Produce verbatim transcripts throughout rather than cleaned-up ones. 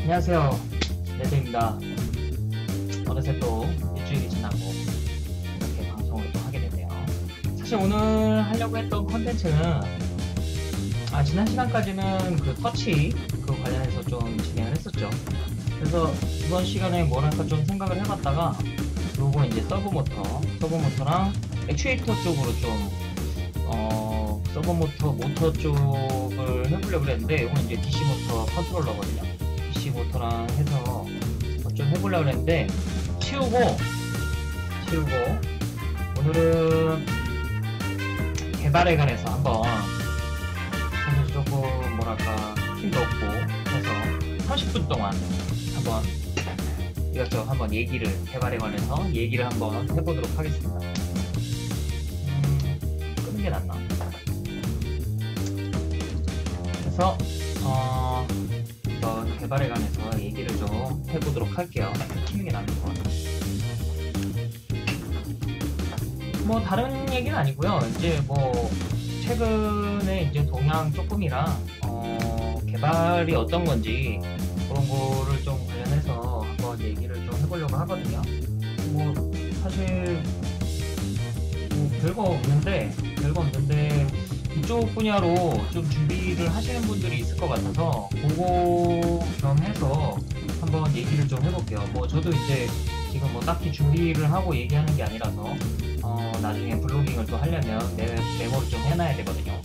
안녕하세요. 레드입니다. 어느새 또 일주일이 지나고 이렇게 방송을 또 하게 됐네요. 사실 오늘 하려고 했던 컨텐츠는 아, 지난 시간까지는 그 터치 그 관련해서 좀 진행을 했었죠. 그래서 이번 시간에 뭐랄까 좀 생각을 해봤다가 요거 이제 서브모터, 서브모터랑 액추에이터 쪽으로 좀 어, 서브모터, 모터 쪽을 해보려고 그랬는데 이건 이제 디씨 모터 컨트롤러거든요. 디씨 모터랑 해서 좀 해보려고 했는데 치우고 치우고 오늘은 개발에 관해서 한번 사실 조금 뭐랄까 힘도 없고 해서 삼십 분 동안 한번 이것저것 한번 얘기를 개발에 관해서 얘기를 한번 해보도록 하겠습니다. 음, 끄는 게 낫나? 그래서 어, 한번 개발에 관해서 얘기를 좀 해보도록 할게요. 키는 게 나을 것 같아요. 뭐 다른 얘기는 아니고요. 이제 뭐 최근에 이제 동향 조금이랑 어, 개발이 어떤 건지 그런 거를 좀 관련해서 한번 얘기를 좀 해보려고 하거든요. 뭐 사실 뭐 별거 없는데 별거 없는데 이쪽 분야로 좀 준비를 하시는 분들이 있을 것 같아서 그거 겸해서 한번 얘기를 좀 해볼게요. 뭐 저도 이제 지금 뭐 딱히 준비를 하고 얘기하는 게 아니라서 어 나중에 블로깅을 또 하려면 내 메모를 좀 해놔야 되거든요.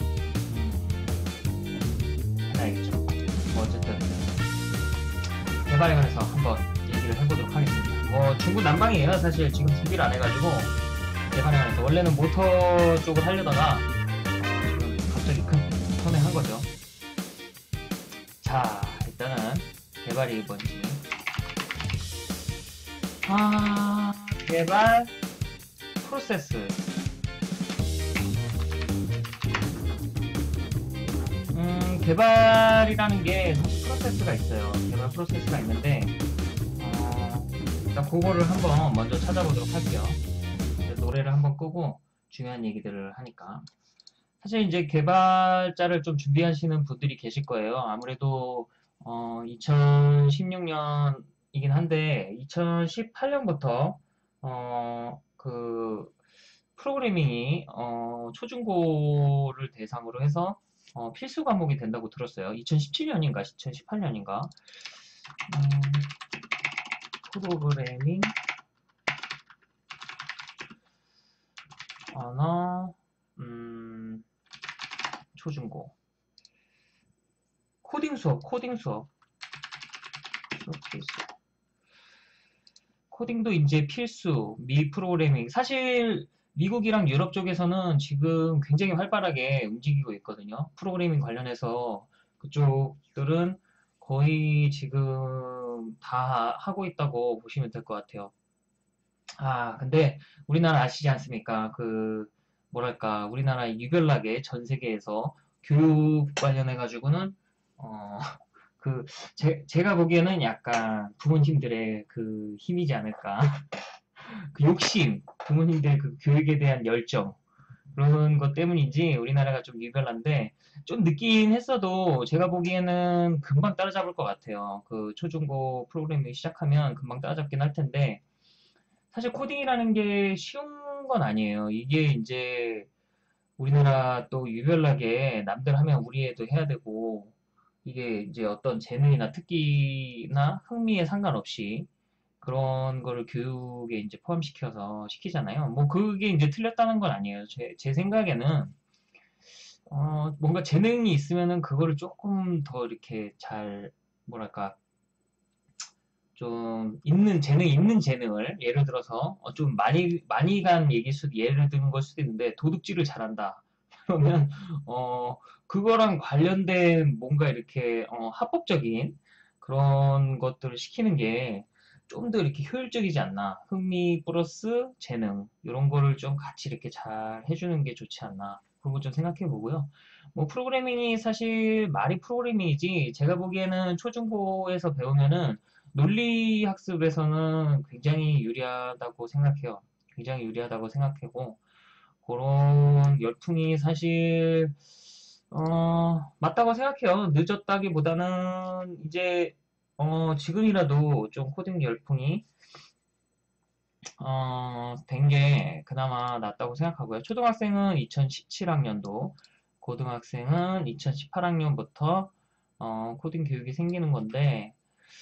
음, 해놔야겠죠. 뭐 어쨌든 개발에 관해서 한번 얘기를 해보도록 하겠습니다. 뭐 중구난방이에요. 사실 지금 준비를 안 해가지고 개발에 관해서 원래는 모터 쪽을 하려다가 갑자기 큰 선회한 거죠. 자, 일단은 개발이 뭔지. 아, 개발 프로세스. 음, 개발이라는 게 사실 프로세스가 있어요. 개발 프로세스가 있는데, 어, 일단 그거를 한번 먼저 찾아보도록 할게요. 노래를 한번 끄고 중요한 얘기들을 하니까. 사실 이제 개발자를 좀 준비하시는 분들이 계실 거예요. 아무래도 어, 이천십육 년이긴 한데 이천십팔 년부터 어, 그 프로그래밍이 어, 초중고를 대상으로 해서 어, 필수 과목이 된다고 들었어요. 이천십칠 년인가 이천십팔 년인가 음, 프로그래밍 언어 음, 초중고 코딩 수업 코딩 수업 수업 필수 코딩도 이제 필수, 미 프로그래밍. 사실 미국이랑 유럽 쪽에서는 지금 굉장히 활발하게 움직이고 있거든요. 프로그래밍 관련해서 그쪽들은 거의 지금 다 하고 있다고 보시면 될 것 같아요. 아, 근데 우리나라 아시지 않습니까? 그, 뭐랄까, 우리나라 유별나게 전 세계에서 교육 관련해가지고는, 어, 그, 제, 제가 보기에는 약간 부모님들의 그 힘이지 않을까. 그 욕심, 부모님들의 그 교육에 대한 열정, 그런 것 때문인지 우리나라가 좀 유별난데, 좀 늦긴 했어도 제가 보기에는 금방 따라잡을 것 같아요. 그 초중고 프로그래밍 시작하면 금방 따라잡긴 할 텐데, 사실 코딩이라는 게 쉬운 건 아니에요. 이게 이제 우리나라 또 유별나게 남들 하면 우리 애도 해야 되고, 이게 이제 어떤 재능이나 특기나 흥미에 상관없이 그런 거를 교육에 이제 포함시켜서 시키잖아요. 뭐 그게 이제 틀렸다는 건 아니에요. 제, 제 생각에는 어, 뭔가 재능이 있으면은 그거를 조금 더 이렇게 잘 뭐랄까 좀 있는 재능 있는 재능을 예를 들어서 어, 좀 많이 많이 간 얘기 수 예를 드는 걸 수도 있는데 도둑질을 잘한다. 그러면 어 그거랑 관련된 뭔가 이렇게 어, 합법적인 그런 것들을 시키는 게 좀 더 이렇게 효율적이지 않나. 흥미 플러스 재능 이런 거를 좀 같이 이렇게 잘 해주는 게 좋지 않나. 그런 거 좀 생각해 보고요. 뭐 프로그래밍이 사실 말이 프로그래밍이지 제가 보기에는 초중고에서 배우면은 논리 학습에서는 굉장히 유리하다고 생각해요. 굉장히 유리하다고 생각하고 그런 열풍이 사실 어, 맞다고 생각해요. 늦었다기보다는 이제 어, 지금이라도 좀 코딩 열풍이 어, 된 게 그나마 낫다고 생각하고요. 초등학생은 이천십칠 학년도, 고등학생은 이천십팔 학년부터 어, 코딩 교육이 생기는 건데,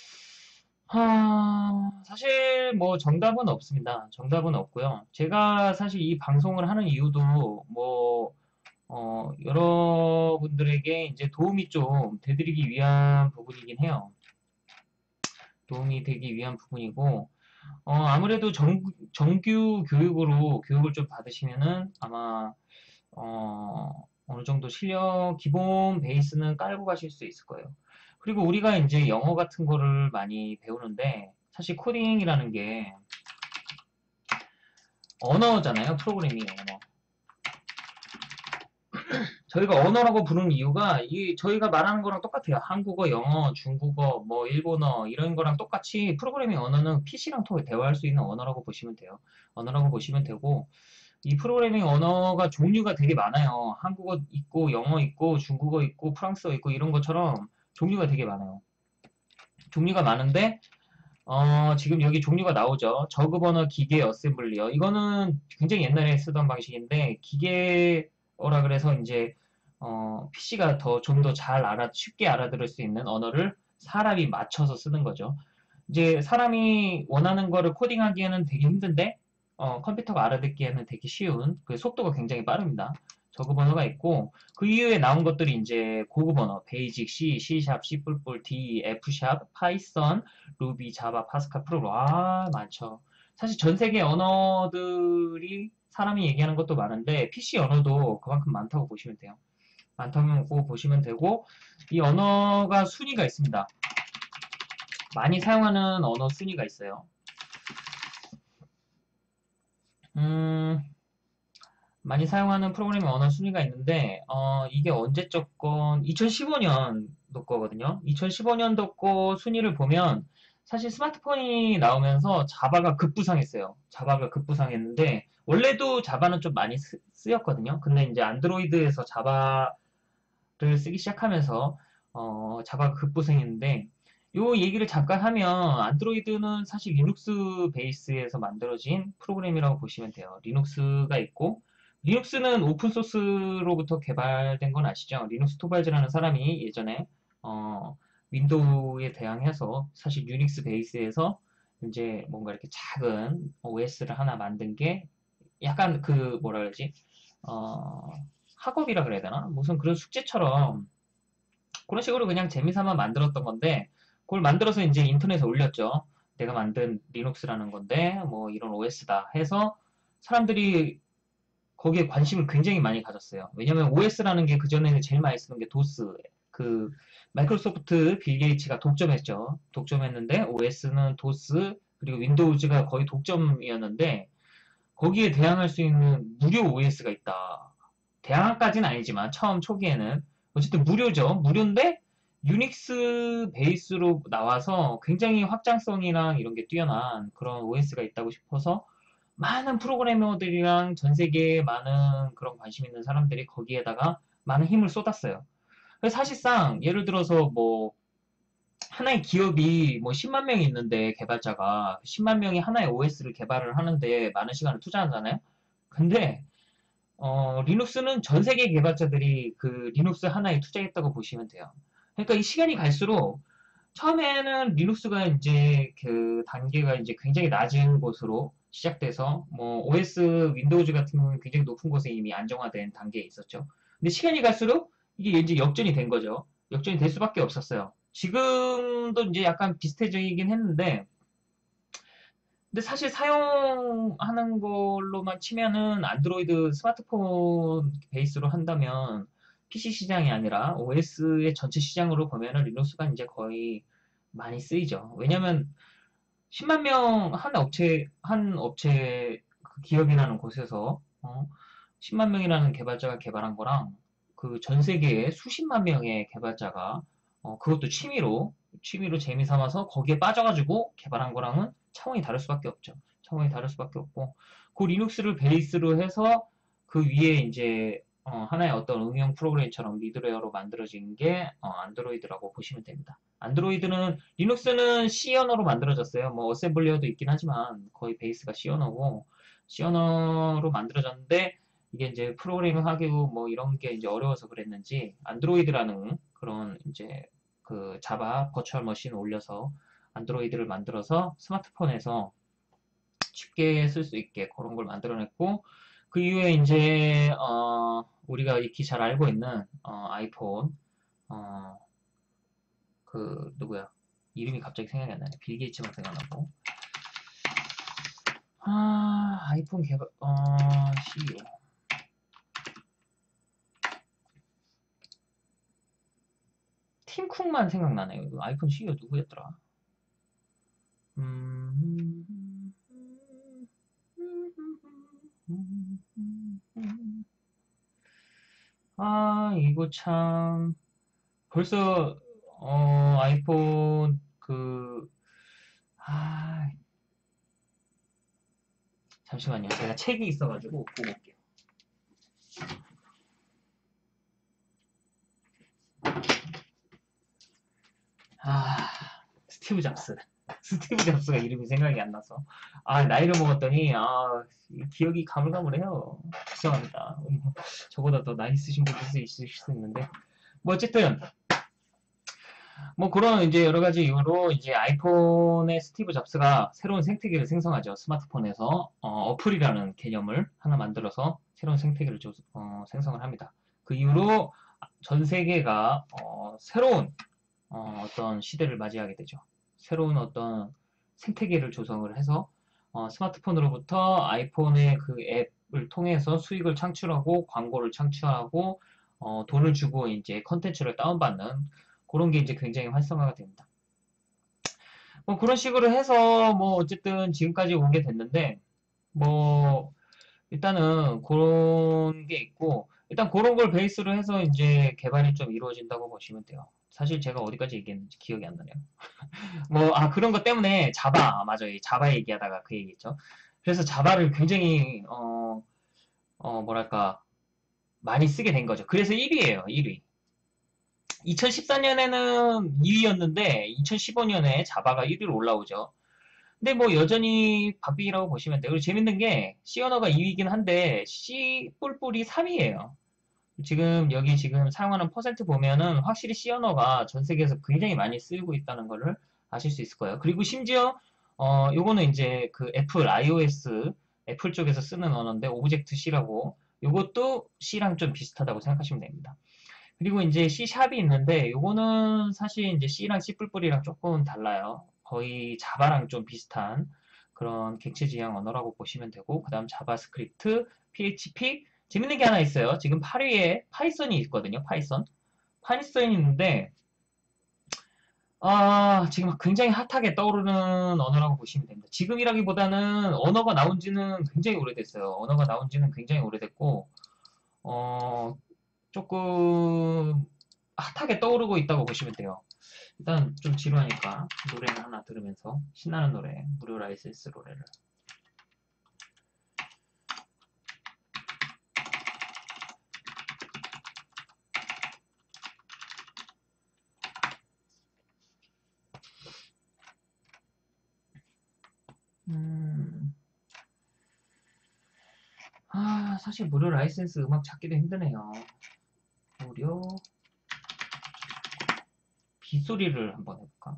하, 사실 뭐 정답은 없습니다. 정답은 없고요. 제가 사실 이 방송을 하는 이유도 뭐 어, 여러분들에게 이제 도움이 좀 되드리기 위한 부분이긴 해요. 도움이 되기 위한 부분이고, 어, 아무래도 정, 정규 교육으로 교육을 좀 받으시면은 아마, 어, 어느 정도 실력, 기본 베이스는 깔고 가실 수 있을 거예요. 그리고 우리가 이제 영어 같은 거를 많이 배우는데, 사실 코딩이라는 게 언어잖아요. 프로그래밍 언어. 저희가 언어라고 부르는 이유가 이 저희가 말하는 거랑 똑같아요. 한국어, 영어, 중국어, 뭐 일본어 이런 거랑 똑같이 프로그래밍 언어는 피씨랑 통해 대화할 수 있는 언어라고 보시면 돼요. 언어라고 보시면 되고 이 프로그래밍 언어가 종류가 되게 많아요. 한국어 있고 영어 있고 중국어 있고 프랑스어 있고 이런 것처럼 종류가 되게 많아요. 종류가 많은데 어, 지금 여기 종류가 나오죠. 저급 언어 기계 어셈블리어. 이거는 굉장히 옛날에 쓰던 방식인데, 기계어라 그래서 이제, 어, 피씨가 더, 좀 더 잘 알아, 쉽게 알아들을 수 있는 언어를 사람이 맞춰서 쓰는 거죠. 이제 사람이 원하는 거를 코딩하기에는 되게 힘든데, 어, 컴퓨터가 알아듣기에는 되게 쉬운, 그 속도가 굉장히 빠릅니다. 저급 언어가 있고, 그 이후에 나온 것들이 이제 고급 언어, 베이직, C, C#, C++, D, F#, 파이썬, 루비, 자바, 파스칼, 프로, 와, 많죠. 사실 전 세계 언어들이 사람이 얘기하는 것도 많은데, 피씨 언어도 그만큼 많다고 보시면 돼요. 많다고 보시면 되고, 이 언어가 순위가 있습니다. 많이 사용하는 언어 순위가 있어요. 음, 많이 사용하는 프로그래밍 언어 순위가 있는데, 어, 이게 언제적 건, 이천십오 년도 거거든요. 이천십오 년도 거 순위를 보면, 사실 스마트폰이 나오면서 자바가 급부상했어요. 자바가 급부상했는데, 원래도 자바는 좀 많이 쓰, 였거든요 근데 이제 안드로이드에서 자바를 쓰기 시작하면서, 어, 자바가 급부상했는데, 요 얘기를 잠깐 하면, 안드로이드는 사실 리눅스 베이스에서 만들어진 프로그램이라고 보시면 돼요. 리눅스가 있고, 리눅스는 오픈소스로부터 개발된 건 아시죠? 리눅스 토발즈라는 사람이 예전에 어, 윈도우에 대항해서 사실 유닉스 베이스에서 이제 뭔가 이렇게 작은 오에스를 하나 만든 게 약간 그 뭐라 그러지? 어, 학업이라 그래야 되나? 무슨 그런 숙제처럼 그런 식으로 그냥 재미삼아 만들었던 건데 그걸 만들어서 이제 인터넷에 올렸죠. 내가 만든 리눅스라는 건데 뭐 이런 오에스다 해서 사람들이 거기에 관심을 굉장히 많이 가졌어요. 왜냐면 오에스라는 게 그전에는 제일 많이 쓰는 게 도스. 그 마이크로소프트 빌 게이츠가 독점했죠. 독점했는데 오에스는 도스 그리고 윈도우즈가 거의 독점이었는데 거기에 대항할 수 있는 무료 오에스가 있다. 대항까지는 아니지만 처음 초기에는 어쨌든 무료죠. 무료인데 유닉스 베이스로 나와서 굉장히 확장성이랑 이런 게 뛰어난 그런 오에스가 있다고 싶어서 많은 프로그래머들이랑 전 세계에 많은 그런 관심 있는 사람들이 거기에다가 많은 힘을 쏟았어요. 그래서 사실상 예를 들어서 뭐 하나의 기업이 뭐 십만 명이 있는데 개발자가 십만 명이 하나의 오에스를 개발을 하는데 많은 시간을 투자하잖아요. 근데 어, 리눅스는 전 세계 개발자들이 그 리눅스 하나에 투자했다고 보시면 돼요. 그러니까 이 시간이 갈수록 처음에는 리눅스가 이제 그 단계가 이제 굉장히 낮은 곳으로 시작돼서 뭐 오에스 윈도우즈 같은 경우는 굉장히 높은 곳에 이미 안정화된 단계에 있었죠. 근데 시간이 갈수록 이게 이제 역전이 된 거죠. 역전이 될 수밖에 없었어요. 지금도 이제 약간 비슷해지긴 했는데 근데 사실 사용하는 걸로만 치면은 안드로이드 스마트폰 베이스로 한다면 피씨 시장이 아니라 오에스의 전체 시장으로 보면은 리눅스가 이제 거의 많이 쓰이죠. 왜냐면 십만 명 한 업체 한 업체 그 기업이라는 곳에서 어, 십만 명이라는 개발자가 개발한 거랑 그 전 세계에 수십만 명의 개발자가 어, 그것도 취미로 취미로 재미 삼아서 거기에 빠져가지고 개발한 거랑은 차원이 다를 수밖에 없죠. 차원이 다를 수밖에 없고 그 리눅스를 베이스로 해서 그 위에 이제 어, 하나의 어떤 응용 프로그램처럼 미드웨어로 만들어진 게 어, 안드로이드라고 보시면 됩니다. 안드로이드는, 리눅스는 C 언어로 만들어졌어요. 뭐 어셈블리어도 있긴 하지만 거의 베이스가 C 언어고 C 언어로 만들어졌는데 이게 이제 프로그래밍 하기고 뭐 이런 게 이제 어려워서 그랬는지 안드로이드라는 그런 이제 그 자바 버추얼 머신 올려서 안드로이드를 만들어서 스마트폰에서 쉽게 쓸 수 있게 그런 걸 만들어냈고 그 이후에 이제 어 우리가 익히 잘 알고 있는 어 아이폰 어 그 누구야 이름이 갑자기 생각이 안 나네. 빌 게이츠만 생각나고 아 아이폰 개발 어 씨이오 팀 쿡만 생각나네요. 아이폰 씨이오 누구였더라? 음... 아 이거 참 벌써 어 아이폰 그 아 잠시만요. 제가 책이 있어가지고 보고 올게요. 아 스티브 잡스. 스티브 잡스가 이름이 생각이 안 나서 아 나이를 먹었더니 아 기억이 가물가물해요. 죄송합니다. 뭐, 저보다 더 나이 있으신 분들 있으실 수 있는데 뭐 어쨌든 뭐 그런 이제 여러 가지 이유로 이제 아이폰의 스티브 잡스가 새로운 생태계를 생성하죠. 스마트폰에서 어, 플이라는 개념을 하나 만들어서 새로운 생태계를 조, 어, 생성을 합니다. 그 이후로 전 세계가 어, 새로운 어, 떤 시대를 맞이하게 되죠. 새로운 어떤 생태계를 조성을 해서 어, 스마트폰으로부터 아이폰의 그 앱을 통해서 수익을 창출하고 광고를 창출하고 어, 돈을 주고 이제 컨텐츠를 다운받는 그런 게 이제 굉장히 활성화가 됩니다. 뭐 그런 식으로 해서 뭐 어쨌든 지금까지 오게 됐는데 뭐 일단은 그런 게 있고 일단 그런 걸 베이스로 해서 이제 개발이 좀 이루어진다고 보시면 돼요. 사실 제가 어디까지 얘기했는지 기억이 안 나네요. 뭐, 아, 그런 것 때문에 자바, 맞아요. 자바 얘기하다가 그 얘기했죠. 그래서 자바를 굉장히, 어, 어, 뭐랄까, 많이 쓰게 된 거죠. 그래서 일 위예요, 일 위. 이천십사 년에는 이 위였는데, 이천십오 년에 자바가 일 위로 올라오죠. 근데 뭐 여전히 박빙이라고 보시면 돼요. 그리고 재밌는 게, C 언어가 이 위이긴 한데, C 뿔뿔이 삼 위예요. 지금 여기 지금 사용하는 퍼센트 보면은 확실히 C 언어가 전 세계에서 굉장히 많이 쓰이고 있다는 것을 아실 수 있을 거예요. 그리고 심지어 어 요거는 이제 그 애플 iOS 애플 쪽에서 쓰는 언어인데 오브젝트 C라고 요것도 C랑 좀 비슷하다고 생각하시면 됩니다. 그리고 이제 C 샵이 있는데 요거는 사실 이제 C랑 C 뿔뿔이랑 조금 달라요. 거의 자바랑 좀 비슷한 그런 객체 지향 언어라고 보시면 되고 그다음 자바스크립트, 피에이치피 재밌는 게 하나 있어요. 지금 팔 위에 파이썬이 있거든요. 파이썬. 파이썬이 있는데 아, 지금 굉장히 핫하게 떠오르는 언어라고 보시면 됩니다. 지금이라기보다는 언어가 나온 지는 굉장히 오래됐어요. 언어가 나온 지는 굉장히 오래됐고 어, 조금 핫하게 떠오르고 있다고 보시면 돼요. 일단 좀 지루하니까 노래를 하나 들으면서 신나는 노래, 무료 라이센스 노래를 음, 아, 사실 무료 라이센스 음악 찾기도 힘드네요. 무료 빗소리를 한번 해볼까?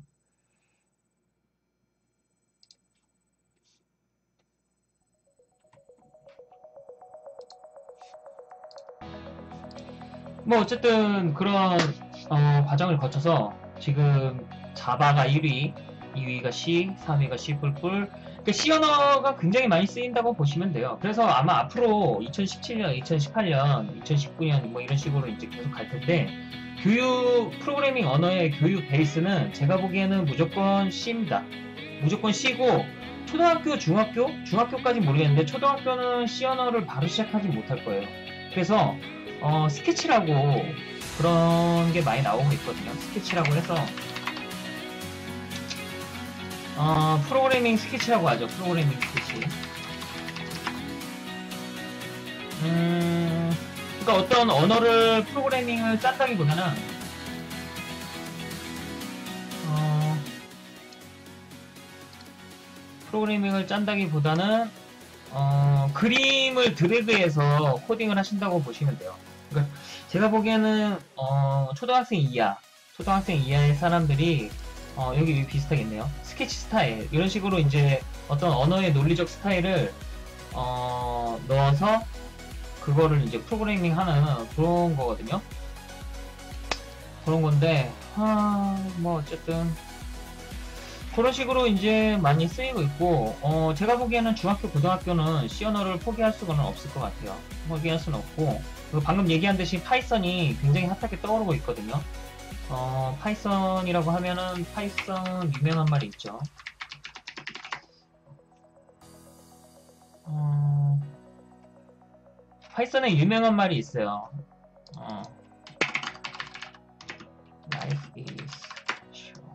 뭐 어쨌든 그런 어, 과정을 거쳐서 지금 자바가 일 위, 이 위가 C, 삼 위가 C 뿔뿔. 그 C 언어가 굉장히 많이 쓰인다고 보시면 돼요. 그래서 아마 앞으로 이천십칠 년, 이천십팔 년, 이천십구 년 뭐 이런 식으로 이제 계속 갈 텐데 교육 프로그래밍 언어의 교육 베이스는 제가 보기에는 무조건 C입니다. 무조건 C고 초등학교, 중학교, 중학교까지 모르겠는데 초등학교는 C 언어를 바로 시작하지 못할 거예요. 그래서 어, 스케치라고 그런 게 많이 나오고 있거든요. 스케치라고 해서 어, 프로그래밍 스케치라고 하죠. 프로그래밍 스케치. 음, 그러니까 어떤 언어를 프로그래밍을 짠다기보다는 프로그래밍을 짠다기보다는 어, 그림을 드래그해서 코딩을 하신다고 보시면 돼요. 그러니까 제가 보기에는 어, 초등학생 이하, 초등학생 이하의 사람들이 어, 여기 비슷하겠네요. 스케치 스타일 이런 식으로 이제 어떤 언어의 논리적 스타일을 어, 넣어서 그거를 이제 프로그래밍 하는 그런 거거든요. 그런 건데, 하, 뭐, 어쨌든, 그런 식으로 이제 많이 쓰이고 있고, 어, 제가 보기에는 중학교, 고등학교는 C 언어를 포기할 수는 없을 것 같아요. 포기할 수는 없고, 그리고 방금 얘기한 듯이 파이썬이 굉장히 핫하게 떠오르고 있거든요. 어, 파이썬이라고 하면은, 파이썬 유명한 말이 있죠. 어, 파이썬에 유명한 말이 있어요. 어, life is short.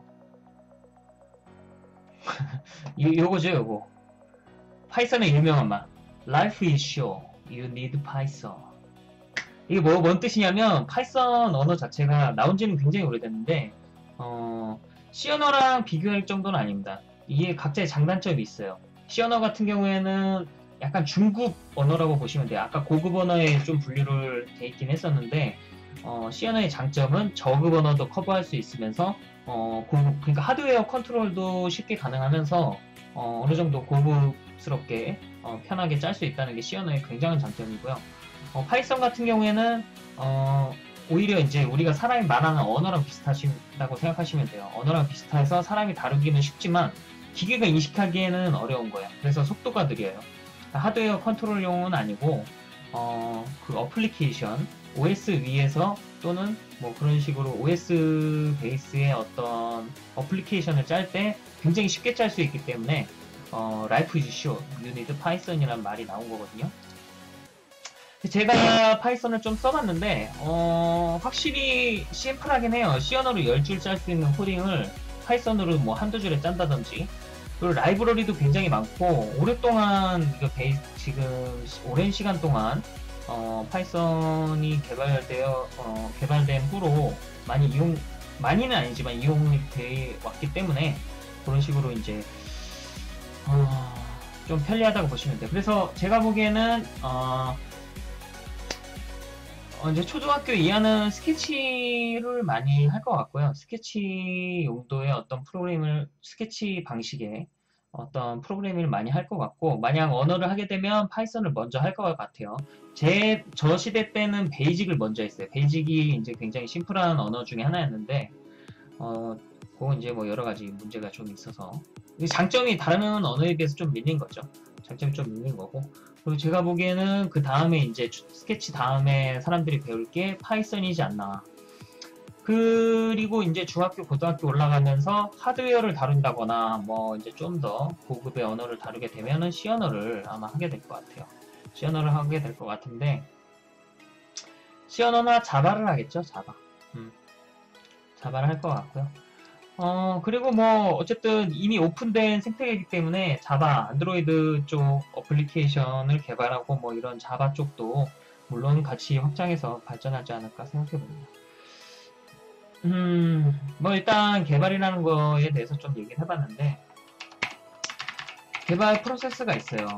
요, 요거죠, 요거. 파이썬의 유명한 말. Life is short. You need Python. 이게 뭐, 뭔 뜻이냐면, 파이썬 언어 자체가 나온 지는 굉장히 오래됐는데, 어, C 언어랑 비교할 정도는 아닙니다. 이게 각자의 장단점이 있어요. C 언어 같은 경우에는 약간 중급 언어라고 보시면 돼요. 아까 고급 언어에 좀 분류를 돼 있긴 했었는데, 어, C 언어의 장점은 저급 언어도 커버할 수 있으면서, 어, 고급, 그러니까 하드웨어 컨트롤도 쉽게 가능하면서, 어, 어느 정도 고급스럽게, 어, 편하게 짤 수 있다는 게 C 언어의 굉장한 장점이고요. 어, 파이썬 같은 경우에는, 어, 오히려 이제 우리가 사람이 말하는 언어랑 비슷하다고 생각하시면 돼요. 언어랑 비슷해서 사람이 다루기는 쉽지만, 기계가 인식하기에는 어려운 거예요. 그래서 속도가 느려요. 하드웨어 컨트롤용은 아니고, 어, 그 어플리케이션, 오에스 위에서 또는 뭐 그런 식으로 오에스 베이스의 어떤 어플리케이션을 짤 때 굉장히 쉽게 짤 수 있기 때문에, 어, Life is short, you need Python이라는 말이 나온 거거든요. 제가 파이썬을 좀 써봤는데, 어, 확실히 심플하긴 해요. C 언어로 열 줄 짤 수 있는 코딩을 파이썬으로 뭐 한두 줄에 짠다든지, 그리고 라이브러리도 굉장히 많고, 오랫동안, 이거 베이, 지금, 오랜 시간 동안, 어, 파이썬이 개발되어, 어, 개발된 후로 많이 이용, 많이는 아니지만 이용이 돼 왔기 때문에, 그런 식으로 이제, 어, 좀 편리하다고 보시면 돼요. 그래서 제가 보기에는, 어, 어, 이제 초등학교 이하는 스케치를 많이 할 것 같고요. 스케치 용도의 어떤 프로그램을, 스케치 방식의 어떤 프로그래밍을 많이 할 것 같고, 만약 언어를 하게 되면 파이썬을 먼저 할 것 같아요. 제, 저 시대 때는 베이직을 먼저 했어요. 베이직이 이제 굉장히 심플한 언어 중에 하나였는데, 어, 그건 이제 뭐 여러 가지 문제가 좀 있어서. 장점이 다른 언어에 비해서 좀 밀린 거죠. 장점이 좀 밀린 거고. 그리고 제가 보기에는 그 다음에 이제 스케치 다음에 사람들이 배울 게 파이썬이지 않나. 그리고 이제 중학교, 고등학교 올라가면서 하드웨어를 다룬다거나 뭐 이제 좀 더 고급의 언어를 다루게 되면은 C 언어를 아마 하게 될 것 같아요. C 언어를 하게 될 것 같은데, C 언어나 자바를 하겠죠, 자바. 음, 자바를 할 것 같고요. 어, 그리고 뭐, 어쨌든 이미 오픈된 생태계이기 때문에 자바, 안드로이드 쪽 어플리케이션을 개발하고 뭐 이런 자바 쪽도 물론 같이 확장해서 발전하지 않을까 생각해 봅니다. 음, 뭐 일단 개발이라는 거에 대해서 좀 얘기를 해봤는데, 개발 프로세스가 있어요.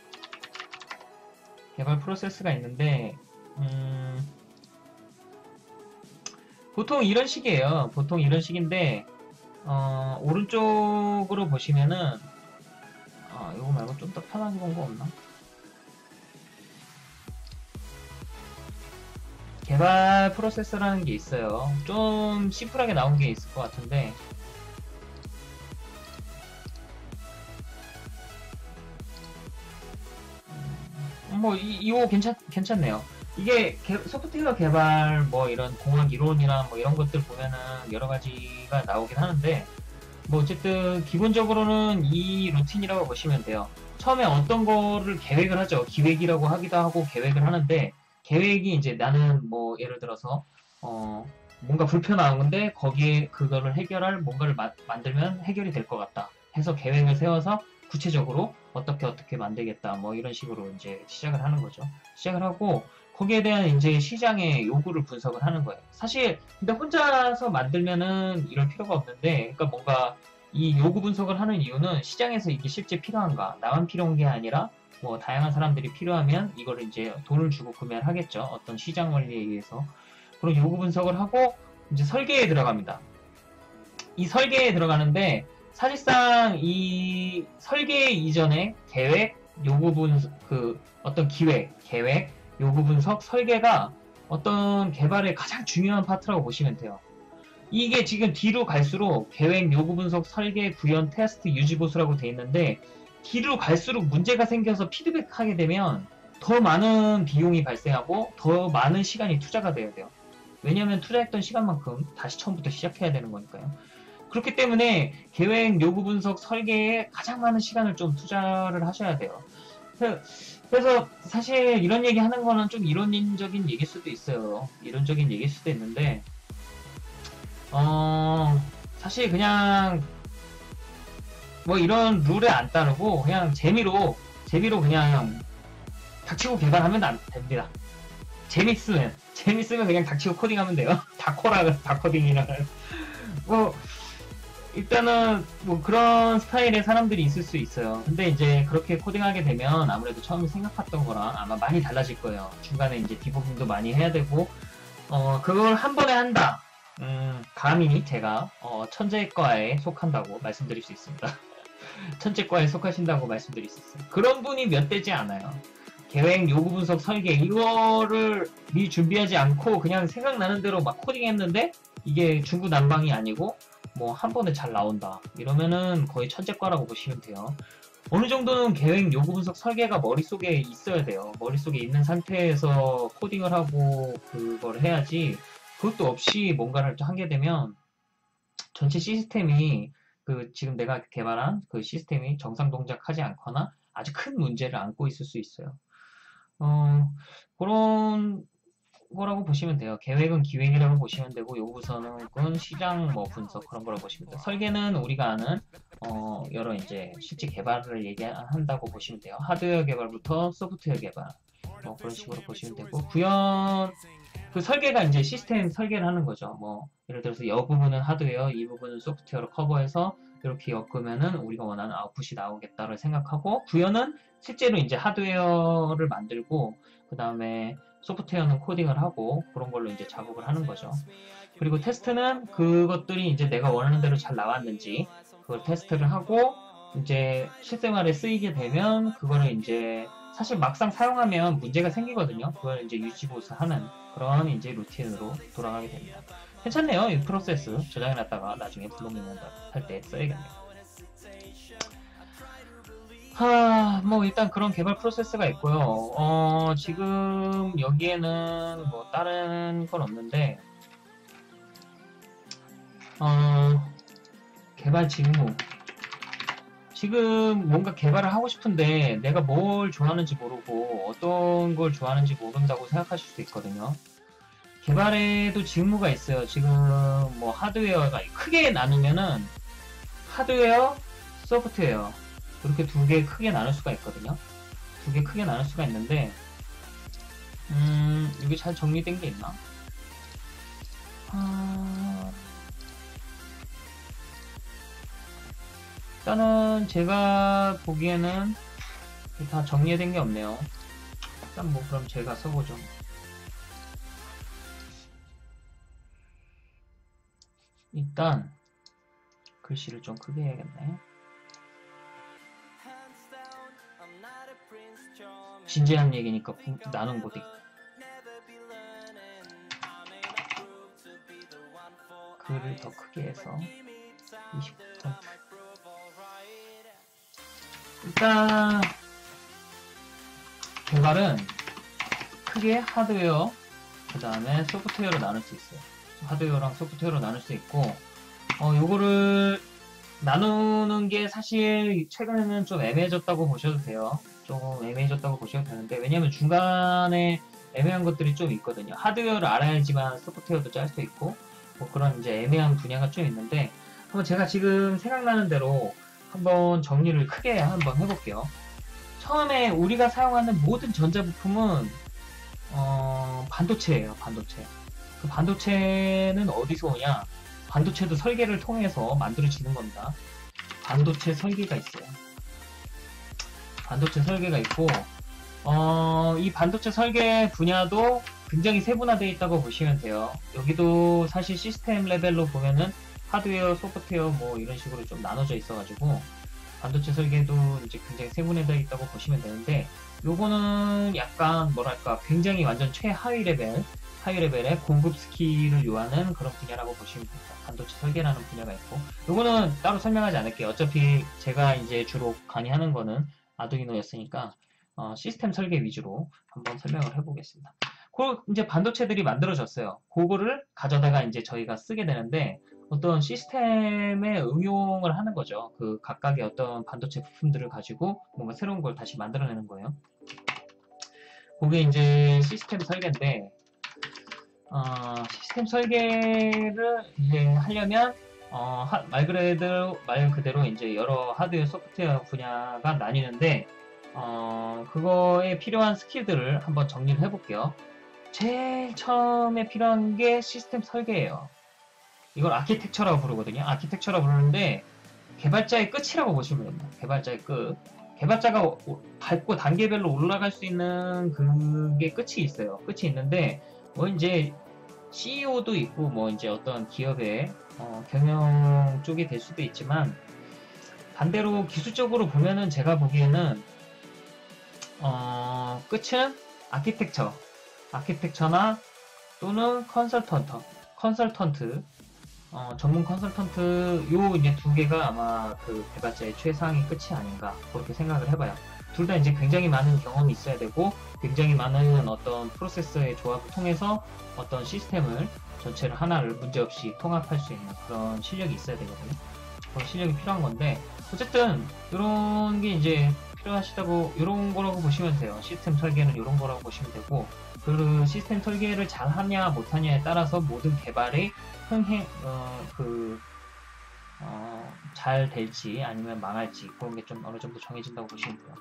개발 프로세스가 있는데, 음, 보통 이런 식이에요. 보통 이런 식인데, 어, 오른쪽으로 보시면은, 아, 이거 말고 좀 더 편하게 본 거 없나? 개발 프로세스라는 게 있어요. 좀 심플하게 나온 게 있을 것 같은데, 음, 뭐, 이, 이거 괜찮, 괜찮네요. 이게 개, 소프트웨어 개발, 뭐 이런 공학 이론이나 뭐 이런 것들 보면은 여러 가지가 나오긴 하는데, 뭐 어쨌든 기본적으로는 이 루틴이라고 보시면 돼요. 처음에 어떤 거를 계획을 하죠. 기획이라고 하기도 하고 계획을 하는데, 계획이 이제 나는 뭐 예를 들어서 어 뭔가 불편한 건데 거기에 그거를 해결할 뭔가를 마, 만들면 해결이 될 것 같다 해서 계획을 세워서 구체적으로 어떻게 어떻게 만들겠다 뭐 이런 식으로 이제 시작을 하는 거죠. 시작을 하고 거기에 대한 이제 시장의 요구를 분석을 하는 거예요. 사실 근데 혼자서 만들면은 이럴 필요가 없는데, 그러니까 뭔가 이 요구 분석을 하는 이유는 시장에서 이게 실제 필요한가? 나만 필요한 게 아니라 뭐 다양한 사람들이 필요하면 이걸 이제 돈을 주고 구매를 하겠죠. 어떤 시장 원리에 의해서. 그런 요구 분석을 하고 이제 설계에 들어갑니다. 이 설계에 들어가는데 사실상 이 설계 이전에 계획, 요구 분석, 그 어떤 기획, 계획, 요구 분석, 설계가 어떤 개발의 가장 중요한 파트라고 보시면 돼요. 이게 지금 뒤로 갈수록 계획, 요구 분석, 설계, 구현, 테스트, 유지 보수라고 돼 있는데 뒤로 갈수록 문제가 생겨서 피드백하게 되면 더 많은 비용이 발생하고 더 많은 시간이 투자가 돼야 돼요. 왜냐하면 투자했던 시간만큼 다시 처음부터 시작해야 되는 거니까요. 그렇기 때문에 계획, 요구 분석, 설계에 가장 많은 시간을 좀 투자를 하셔야 돼요. 그래서 사실 이런 얘기 하는 거는 좀 이론적인 얘기일 수도 있어요. 이론적인 얘기일 수도 있는데 어 사실 그냥 뭐 이런 룰에 안 따르고 그냥 재미로 재미로 그냥 닥치고 개발하면 안 됩니다. 재밌으면 재밌으면 그냥 닥치고 코딩하면 돼요. 다코라 다코딩이라 뭐 일단은 뭐 그런 스타일의 사람들이 있을 수 있어요. 근데 이제 그렇게 코딩하게 되면 아무래도 처음에 생각했던 거랑 아마 많이 달라질 거예요. 중간에 이제 디버깅도 많이 해야 되고 어 그걸 한 번에 한다. 음 감히 제가 어 천재과에 속한다고 말씀드릴 수 있습니다. 천재과에 속하신다고 말씀드릴 수 있어요. 그런 분이 몇 되지 않아요. 계획, 요구 분석, 설계 이거를 미리 준비하지 않고 그냥 생각나는 대로 막 코딩했는데 이게 중구난방이 아니고 뭐 한 번에 잘 나온다. 이러면은 거의 천재과라고 보시면 돼요. 어느 정도는 계획, 요구 분석, 설계가 머릿속에 있어야 돼요. 머릿속에 있는 상태에서 코딩을 하고 그걸 해야지 그것도 없이 뭔가를 하게 되면 전체 시스템이 그 지금 내가 개발한 그 시스템이 정상 동작하지 않거나 아주 큰 문제를 안고 있을 수 있어요. 어, 그런 거라고 보시면 돼요. 계획은 기획이라고 보시면 되고 요구 분석은 시장 뭐 분석 그런 거라고 보시면 돼요. 설계는 우리가 아는 어, 여러 이제 실제 개발을 얘기한다고 보시면 돼요. 하드웨어 개발부터 소프트웨어 개발 뭐 그런 식으로 보시면 되고 구현 그 설계가 이제 시스템 설계를 하는 거죠. 뭐 예를 들어서 이 부분은 하드웨어, 이 부분은 소프트웨어로 커버해서 이렇게 엮으면은 우리가 원하는 아웃풋이 나오겠다를 생각하고 구현은 실제로 이제 하드웨어를 만들고 그 다음에 소프트웨어는 코딩을 하고 그런 걸로 이제 작업을 하는 거죠. 그리고 테스트는 그것들이 이제 내가 원하는 대로 잘 나왔는지 그걸 테스트를 하고 이제 실생활에 쓰이게 되면 그거를 이제 사실 막상 사용하면 문제가 생기거든요. 그걸 이제 유지보수하는 그런 이제 루틴으로 돌아가게 됩니다. 괜찮네요. 이 프로세스 저장해놨다가 나중에 블록링 할 때 써야겠네요. 하, 뭐 일단 그런 개발 프로세스가 있고요. 어, 지금 여기에는 뭐 다른 건 없는데 어, 개발 직무 지금 뭔가 개발을 하고 싶은데 내가 뭘 좋아하는지 모르고 어떤 걸 좋아하는지 모른다고 생각하실 수도 있거든요. 개발에도 직무가 있어요. 지금 뭐 하드웨어가 크게 나누면은 하드웨어, 소프트웨어 이렇게 두 개 크게 나눌 수가 있거든요. 두 개 크게 나눌 수가 있는데 음 이게 잘 정리된 게 있나? 아... 일단은 제가 보기에는 다 정리된 게 없네요. 일단 뭐 그럼 제가 써보죠. 일단 글씨를 좀 크게 해야겠네. 진지한 얘기니까 나눈 곳이 글을 더 크게 해서 이십 퍼센트 일단 개발은 크게 하드웨어 그 다음에 소프트웨어로 나눌 수 있어요. 하드웨어랑 소프트웨어로 나눌 수 있고 어 요거를 나누는 게 사실 최근에는 좀 애매해졌다고 보셔도 돼요. 조금 애매해졌다고 보셔도 되는데 왜냐면 중간에 애매한 것들이 좀 있거든요. 하드웨어를 알아야지만 소프트웨어도 짤 수 있고 뭐 그런 이제 애매한 분야가 좀 있는데 한번 제가 지금 생각나는 대로 한번 정리를 크게 한번 해볼게요. 처음에 우리가 사용하는 모든 전자부품은 어, 반도체예요. 반도체. 그 반도체는 어디서 오냐? 반도체도 설계를 통해서 만들어지는 겁니다. 반도체 설계가 있어요. 반도체 설계가 있고, 어, 이 반도체 설계 분야도 굉장히 세분화되어 있다고 보시면 돼요. 여기도 사실 시스템 레벨로 보면은 하드웨어, 소프트웨어 뭐 이런 식으로 좀 나눠져 있어가지고 반도체 설계도 이제 굉장히 세분화되어 있다고 보시면 되는데, 요거는 약간 뭐랄까 굉장히 완전 최하위 레벨, 하위 레벨의 고급 스킬을 요하는 그런 분야라고 보시면 됩니다. 반도체 설계라는 분야가 있고, 요거는 따로 설명하지 않을게요. 어차피 제가 이제 주로 강의하는 거는 아두이노였으니까 어, 시스템 설계 위주로 한번 설명을 해보겠습니다. 그 이제 반도체들이 만들어졌어요. 그거를 가져다가 이제 저희가 쓰게 되는데 어떤 시스템에 응용을 하는 거죠. 그 각각의 어떤 반도체 부품들을 가지고 뭔가 새로운 걸 다시 만들어내는 거예요. 그게 이제 시스템 설계인데, 어, 시스템 설계를 이제 하려면 어, 하, 말 그대로 말 그대로 이제 여러 하드웨어, 소프트웨어 분야가 나뉘는데, 어, 그거에 필요한 스킬들을 한번 정리를 해볼게요. 제일 처음에 필요한 게 시스템 설계예요. 이걸 아키텍처라고 부르거든요. 아키텍처라고 부르는데 개발자의 끝이라고 보시면 됩니다. 개발자의 끝. 개발자가 밟고 단계별로 올라갈 수 있는 그게 끝이 있어요. 끝이 있는데 뭐 이제 씨이오도 있고 뭐 이제 어떤 기업의 어, 경영 쪽이 될 수도 있지만, 반대로 기술적으로 보면은 제가 보기에는 어, 끝은 아키텍처, 아키텍처나 또는 컨설턴트, 컨설턴트, 어, 전문 컨설턴트, 요 이제 두 개가 아마 그 개발자의 최상의 끝이 아닌가 그렇게 생각을 해봐요. 둘 다 이제 굉장히 많은 경험이 있어야 되고 굉장히 많은 어떤 프로세스의 조합을 통해서 어떤 시스템을 전체를 하나를 문제없이 통합할 수 있는 그런 실력이 있어야 되거든요. 그런 실력이 필요한 건데, 어쨌든 이런 게 이제 필요하시다고, 이런 거라고 보시면 돼요. 시스템 설계는 이런 거라고 보시면 되고, 그 시스템 설계를 잘 하냐 못하냐에 따라서 모든 개발이 흥행 어, 그 어, 잘 될지 아니면 망할지 그런 게 좀 어느 정도 정해진다고 보시면 돼요.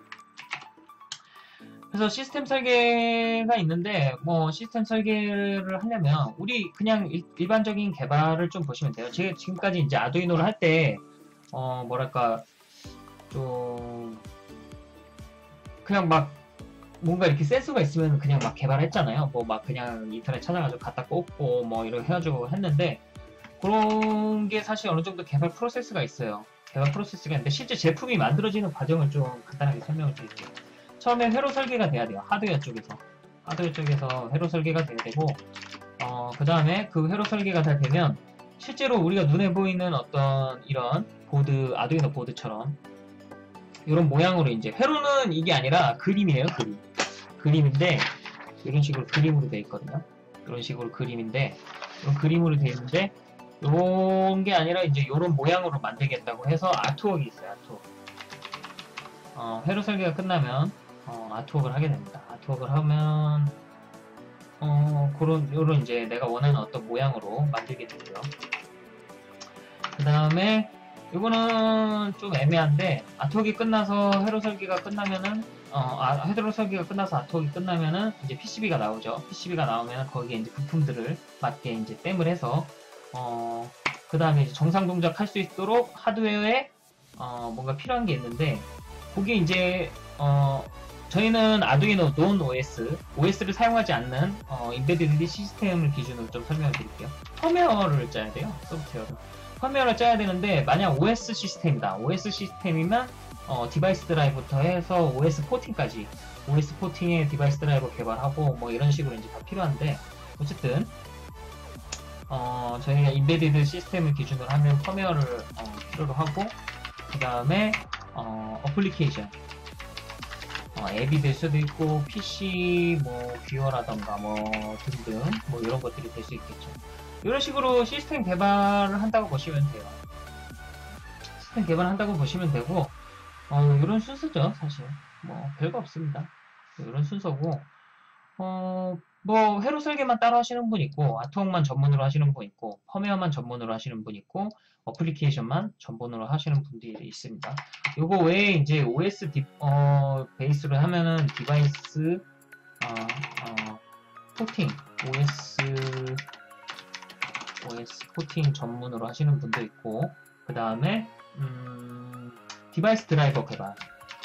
그래서 시스템 설계가 있는데, 뭐 시스템 설계를 하려면 우리 그냥 일, 일반적인 개발을 좀 보시면 돼요. 제가 지금까지 이제 아두이노를 할 때 어, 뭐랄까 좀 그냥 막 뭔가 이렇게 센스가 있으면 그냥 막 개발했잖아요. 뭐 막 그냥 인터넷 찾아가지고 갖다 꽂고 뭐 이렇게 해가지고 했는데, 그런 게 사실 어느 정도 개발 프로세스가 있어요. 개발 프로세스가 있는데 실제 제품이 만들어지는 과정을 좀 간단하게 설명을 드릴게요. 처음에 회로 설계가 돼야 돼요. 하드웨어 쪽에서. 하드웨어 쪽에서 회로 설계가 돼야 되고, 어, 그 다음에 그 회로 설계가 다 되면 실제로 우리가 눈에 보이는 어떤 이런 보드, 아두이노 보드처럼 이런 모양으로 이제, 회로는 이게 아니라 그림이에요. 그림. 그림인데 이런 식으로 그림으로 되어 있거든요. 이런 식으로 그림인데, 이런 그림으로 되어 있는데 이런 게 아니라 이제 이런 모양으로 만들겠다고 해서 아트웍이 있어요. 아트웍. 어, 회로 설계가 끝나면 어, 아트웍을 하게 됩니다. 아트웍을 하면 어, 그런 요런 이제 내가 원하는 어떤 모양으로 만들게 되고요. 그 다음에 이거는 좀 애매한데, 아트웍이 끝나서 회로 설계가 끝나면은 어, 아, 회로 설계가 끝나서 아트웍이 끝나면은 이제 피시비가 나오죠. 피시비가 나오면 거기에 이제 부품들을 맞게 이제 땜을 해서 어, 그 다음에 정상 동작 할 수 있도록 하드웨어에 어, 뭔가 필요한 게 있는데, 그게 이제 어, 저희는 아두이노 논 오에스, 오에스를 사용하지 않는 어, 인베디드 시스템을 기준으로 좀 설명을 드릴게요. 펌웨어를 짜야 돼요. 소프트웨어를. 펌웨어를 짜야 되는데, 만약 오에스 시스템이다. 오에스 시스템이면 어, 디바이스 드라이브부터 해서 오에스 포팅까지, 오에스 포팅의 디바이스 드라이버 개발하고 뭐 이런 식으로 이제 다 필요한데, 어쨌든 어, 저희가 인베디드 시스템을 기준으로 하면 펌웨어를 어, 필요로 하고, 그 다음에 어, 어플리케이션, 어, 앱이 될 수도 있고 피씨 뭐 뷰어라던가 뭐 등등 뭐 이런 것들이 될 수 있겠죠. 이런 식으로 시스템 개발을 한다고 보시면 돼요. 시스템 개발을 한다고 보시면 되고, 어, 이런 순서죠. 사실 뭐 별거 없습니다. 이런 순서고, 어, 뭐 회로 설계만 따로 하시는 분 있고, 아트웍만 전문으로 하시는 분 있고, 펌웨어만 전문으로 하시는 분 있고, 어플리케이션만 전문으로 하시는 분들이 있습니다. 요거 외에 이제 오에스 디, 어, 베이스로 하면은 디바이스 어, 어, 포팅, 오에스 오에스 포팅 전문으로 하시는 분도 있고, 그 다음에 음, 디바이스 드라이버 개발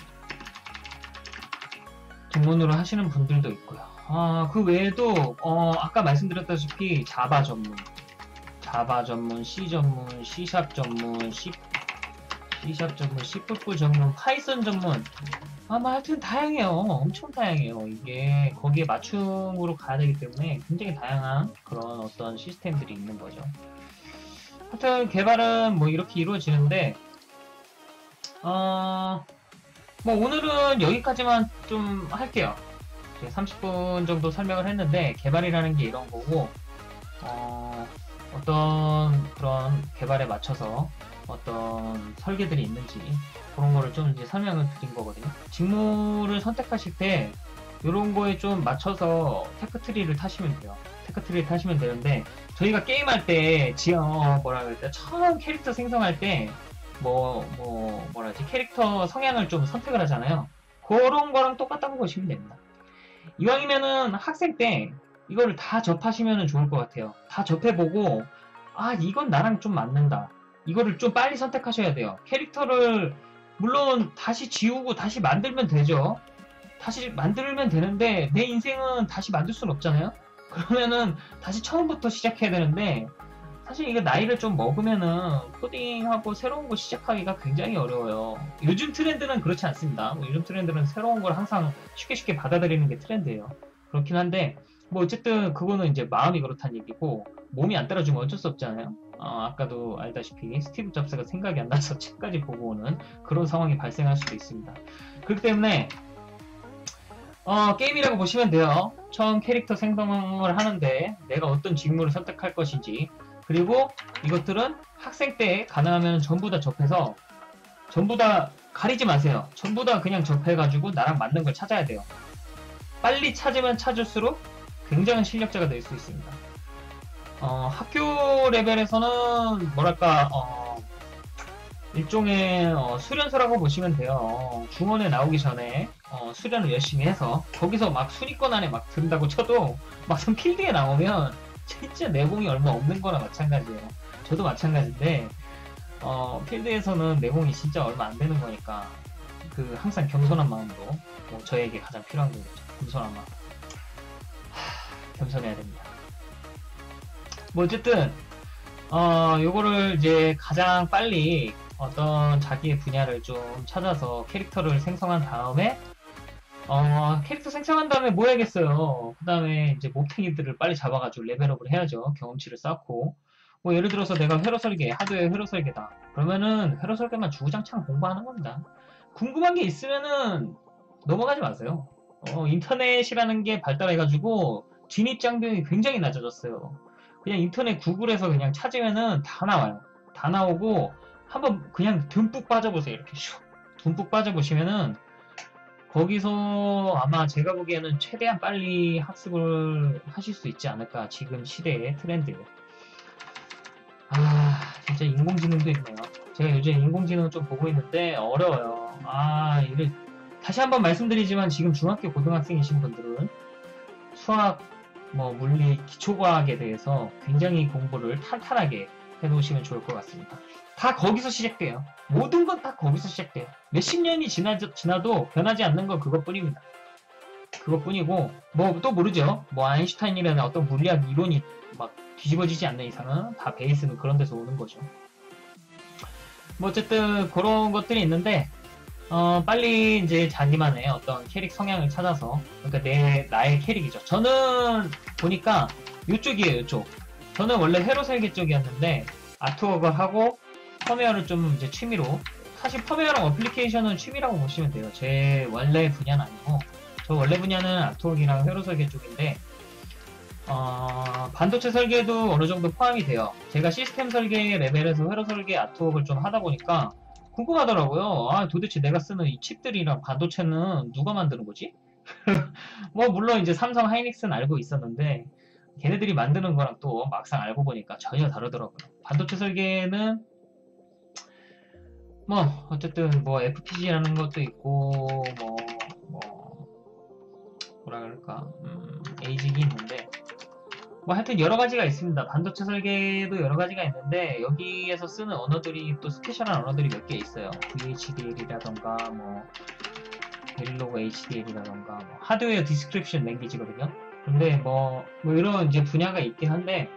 전문으로 하시는 분들도 있고요. 아, 그 외에도 어, 아까 말씀드렸다시피 자바 전문, 자바 전문, C 전문, C샵 전문, C, C샵 전문, C++ 전문, 파이썬 전문. 아마 하여튼 다양해요. 엄청 다양해요. 이게 거기에 맞춤으로 가야 되기 때문에 굉장히 다양한 그런 어떤 시스템들이 있는 거죠. 하여튼 개발은 뭐 이렇게 이루어지는데 어, 뭐 오늘은 여기까지만 좀 할게요. 삼십 분 정도 설명을 했는데 개발이라는 게 이런 거고 어, 어떤 그런 개발에 맞춰서 어떤 설계들이 있는지 그런 거를 좀 이제 설명을 드린 거거든요. 직무를 선택하실 때 이런 거에 좀 맞춰서 테크트리를 타시면 돼요. 테크트리를 타시면 되는데 저희가 게임할 때 지어 뭐라 그럴까 처음 캐릭터 생성할 때 뭐, 뭐, 뭐라지, 캐릭터 성향을 좀 선택을 하잖아요. 그런 거랑 똑같다고 보시면 됩니다. 이왕이면은 학생 때 이거를 다 접하시면 좋을 것 같아요. 다 접해보고, 아, 이건 나랑 좀 맞는다. 이거를 좀 빨리 선택하셔야 돼요. 캐릭터를, 물론 다시 지우고 다시 만들면 되죠. 다시 만들면 되는데, 내 인생은 다시 만들 수는 없잖아요. 그러면은 다시 처음부터 시작해야 되는데, 사실 이게 나이를 좀 먹으면은 코딩하고 새로운 거 시작하기가 굉장히 어려워요. 요즘 트렌드는 그렇지 않습니다. 뭐 요즘 트렌드는 새로운 걸 항상 쉽게 쉽게 받아들이는 게 트렌드예요. 그렇긴 한데 뭐 어쨌든 그거는 이제 마음이 그렇다는 얘기고 몸이 안 따라주면 어쩔 수 없잖아요. 어, 아까도 알다시피 스티브 잡스가 생각이 안 나서 책까지 보고 오는 그런 상황이 발생할 수도 있습니다. 그렇기 때문에 어, 게임이라고 보시면 돼요. 처음 캐릭터 생성을 하는데 내가 어떤 직무를 선택할 것인지 그리고 이것들은 학생 때 가능하면 전부 다 접해서 전부 다 가리지 마세요. 전부 다 그냥 접해가지고 나랑 맞는 걸 찾아야 돼요. 빨리 찾으면 찾을수록 굉장한 실력자가 될 수 있습니다. 어, 학교 레벨에서는 뭐랄까 어, 일종의 어, 수련서라고 보시면 돼요. 중원에 나오기 전에 어, 수련을 열심히 해서 거기서 막 순위권 안에 막 든다고 쳐도 막상 필드에 나오면 진짜 내공이 얼마 없는 거나 마찬가지예요. 저도 마찬가지인데 어, 필드에서는 내공이 진짜 얼마 안 되는 거니까 그 항상 겸손한 마음으로 뭐 저에게 가장 필요한 거겠죠. 겸손한 마음. 하, 겸손해야 됩니다. 뭐 어쨌든 어, 요거를 이제 가장 빨리 어떤 자기의 분야를 좀 찾아서 캐릭터를 생성한 다음에 어, 캐릭터 생성한 다음에 뭐 해야겠어요. 그 다음에 이제 몹탱이들을 빨리 잡아가지고 레벨업을 해야죠. 경험치를 쌓고. 뭐 예를 들어서 내가 회로 설계, 하드웨어 회로 설계다. 그러면은 회로 설계만 주구장창 공부하는 겁니다. 궁금한 게 있으면은 넘어가지 마세요. 어, 인터넷이라는 게 발달해가지고 진입장벽이 굉장히 낮아졌어요. 그냥 인터넷 구글에서 그냥 찾으면은 다 나와요. 다 나오고 한번 그냥 듬뿍 빠져보세요. 이렇게 슉 듬뿍 빠져보시면은 거기서 아마 제가 보기에는 최대한 빨리 학습을 하실 수 있지 않을까. 지금 시대의 트렌드. 아, 진짜 인공지능도 있네요. 제가 요즘 인공지능 좀 보고 있는데 어려워요. 아, 이를 다시 한번 말씀드리지만 지금 중학교 고등학생이신 분들은 수학, 뭐 물리, 기초과학에 대해서 굉장히 공부를 탄탄하게 해놓으시면 좋을 것 같습니다. 다 거기서 시작돼요. 모든 건 다 거기서 시작돼요. 몇십 년이 지나, 지나도 변하지 않는 건 그것뿐입니다. 그것뿐이고 뭐 또 모르죠. 뭐 아인슈타인이라는 어떤 물리학 이론이 막 뒤집어지지 않는 이상은 다 베이스는 그런 데서 오는 거죠. 뭐 어쨌든 그런 것들이 있는데 어, 빨리 이제 자기만의 어떤 캐릭 성향을 찾아서 그러니까 내 나의 캐릭이죠. 저는 보니까 이쪽이에요. 이쪽. 저는 원래 회로 설계 쪽이었는데 아트웍을 하고 펌웨어를 좀 이제 취미로 사실 펌웨어랑 어플리케이션은 취미라고 보시면 돼요. 제 원래 분야는 아니고 저 원래 분야는 아트웍이랑 회로 설계 쪽인데 어, 반도체 설계도 어느 정도 포함이 돼요. 제가 시스템 설계 레벨에서 회로 설계 아트웍을 좀 하다 보니까 궁금하더라고요. 아, 도대체 내가 쓰는 이 칩들이랑 반도체는 누가 만드는 거지? 뭐 물론 이제 삼성 하이닉스는 알고 있었는데 걔네들이 만드는 거랑 또 막상 알고 보니까 전혀 다르더라고요. 반도체 설계는 뭐 어쨌든 뭐 에프피지라는 것도 있고 뭐, 뭐 뭐라 그럴까 음, 에이직이 있는데 뭐 하여튼 여러 가지가 있습니다. 반도체 설계도 여러 가지가 있는데 여기에서 쓰는 언어들이 또 스페셜한 언어들이 몇 개 있어요. 브이에이치디엘이라던가 뭐 베릴로그 에이치디엘이라던가 뭐 하드웨어 디스크립션 랭귀지거든요. 근데 뭐, 뭐 이런 이제 분야가 있긴 한데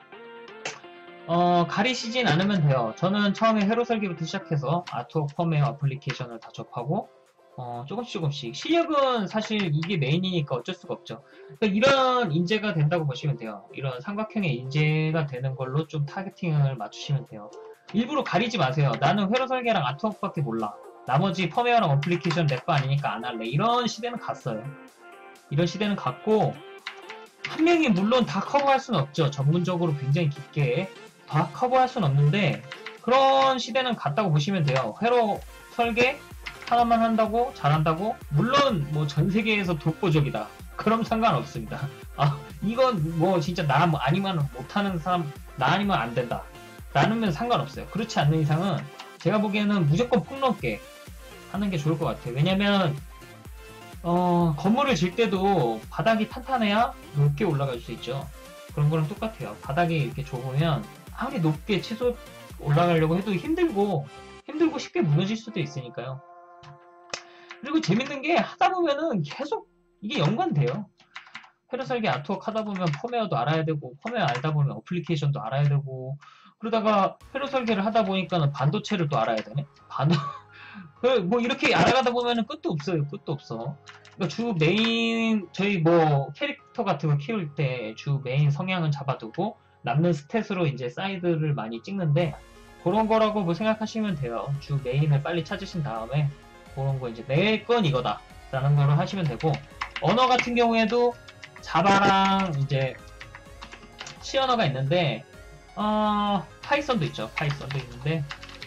어, 가리시진 않으면 돼요. 저는 처음에 회로 설계부터 시작해서 아트웍 펌웨어 어플리케이션을 다 접하고 어, 조금씩 조금씩 실력은 사실 이게 메인이니까 어쩔 수가 없죠. 그러니까 이런 인재가 된다고 보시면 돼요. 이런 삼각형의 인재가 되는 걸로 좀 타겟팅을 맞추시면 돼요. 일부러 가리지 마세요. 나는 회로 설계랑 아트웍밖에 몰라. 나머지 펌웨어랑 어플리케이션 내 거 아니니까 안 할래. 이런 시대는 갔어요. 이런 시대는 갔고 한 명이 물론 다 커버할 수는 없죠. 전문적으로 굉장히 깊게 다 커버할 수는 없는데 그런 시대는 갔다고 보시면 돼요. 회로 설계 하나만 한다고 잘한다고 물론 뭐 전 세계에서 독보적이다. 그럼 상관없습니다. 아 이건 뭐 진짜 나 뭐 아니면 못하는 사람 나 아니면 안 된다. 나누면 상관없어요. 그렇지 않는 이상은 제가 보기에는 무조건 폭넓게 하는 게 좋을 것 같아요. 왜냐면 어, 건물을 질 때도 바닥이 탄탄해야 높게 올라갈 수 있죠. 그런 거랑 똑같아요. 바닥이 이렇게 좁으면 아무리 높게 치솟 올라가려고 해도 힘들고 힘들고 쉽게 무너질 수도 있으니까요. 그리고 재밌는 게 하다 보면은 계속 이게 연관돼요. 회로 설계 아트웍 하다 보면 펌웨어도 알아야 되고 펌웨어 알다 보면 어플리케이션도 알아야 되고 그러다가 회로 설계를 하다 보니까는 반도체를 또 알아야 되네. 반도 뭐 이렇게 알아가다 보면은 끝도 없어요. 끝도 없어. 그러니까 주 메인 저희 뭐 캐릭터 같은 거 키울 때 주 메인 성향은 잡아두고 남는 스탯으로 이제 사이드를 많이 찍는데 그런 거라고 뭐 생각하시면 돼요. 주 메인을 빨리 찾으신 다음에 그런 거 이제 내 건 이거다 라는 거를 하시면 되고 언어 같은 경우에도 자바랑 이제 C 언어가 있는데 어 파이썬도 있죠. 파이썬도 있는데